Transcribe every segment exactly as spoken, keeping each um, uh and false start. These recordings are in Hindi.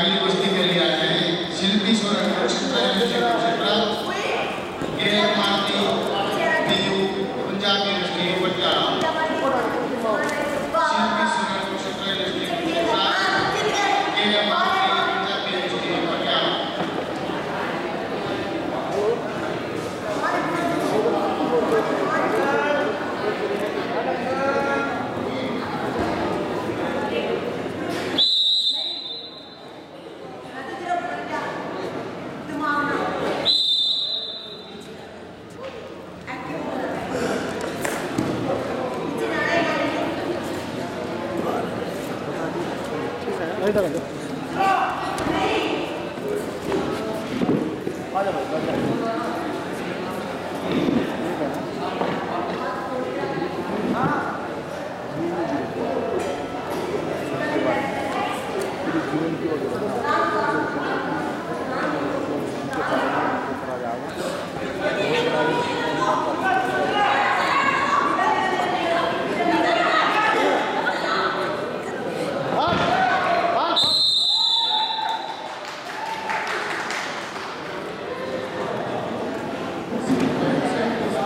पहली कुश्ती के लिए आए हैं शिल्पी सोरेन पंजाब यूनिवर्सिटी पटियाला। शिल्पी सोरेन पंजाब यूनिवर्सिटी पटियाला।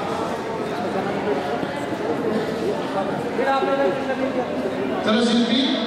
चलो शिल्पी